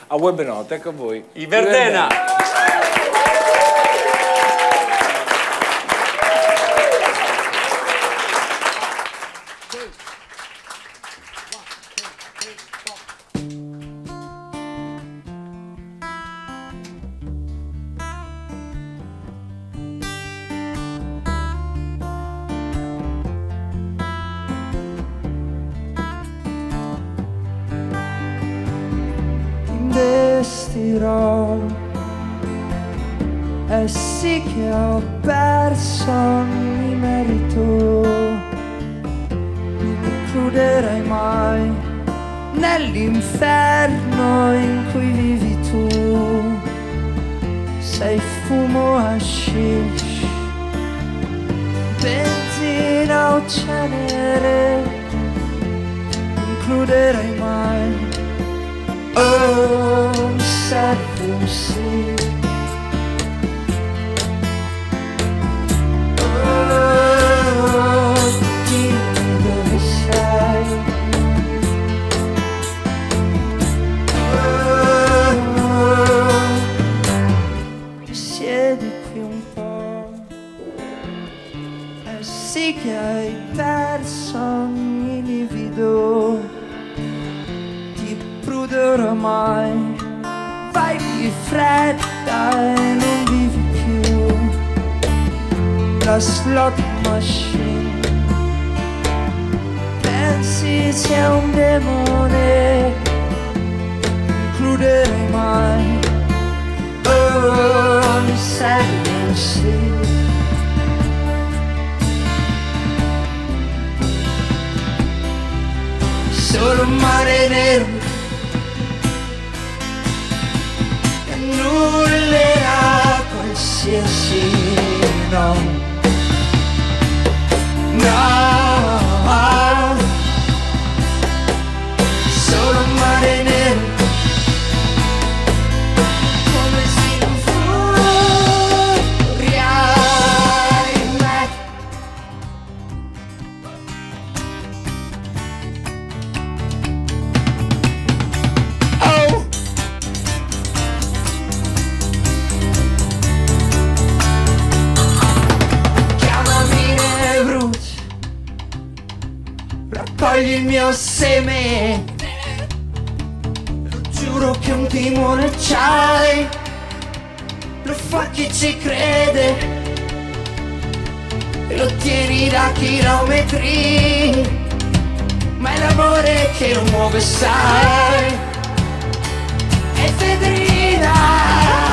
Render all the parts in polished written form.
a Web Note, ecco a voi. I Verdena. Investirò, e sì che ho perso ogni merito, non mi includerai mai nell'inferno in cui vivi tu. Sei fumo hashish, benzina o cenere, non includerai mai. Oh, mi serve un sì. Oh, dimmi dove sei. Oh, ti siedi qui un po', e sì che hai perso ogni livido. Oramai vai di fretta e non vivi più. La slot machine pensi sia un demone, includerai mai. Oh, mi serve un sì. Solo un mare nero annullerà qualsiasi no. No, solo un mare nero, come si infuria in me. Oh, raccogli il mio seme, lo giuro che un timore c'hai, lo fa chi ci crede e lo tieni da chilometri, ma è l'amore che non muove, sai, è fedrina.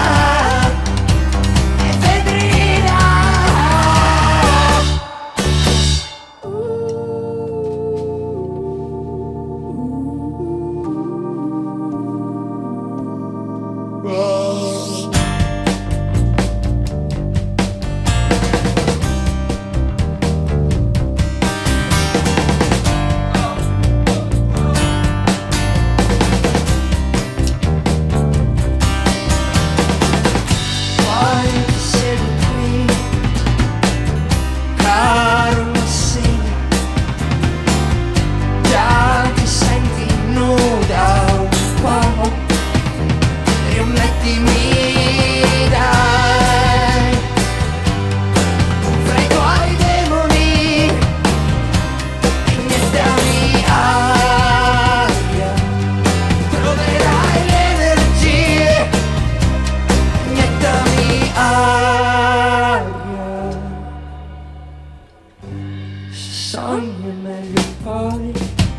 Sogni meglio poi,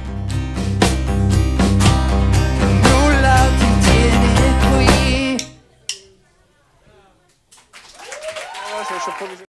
nulla ti tiene qui.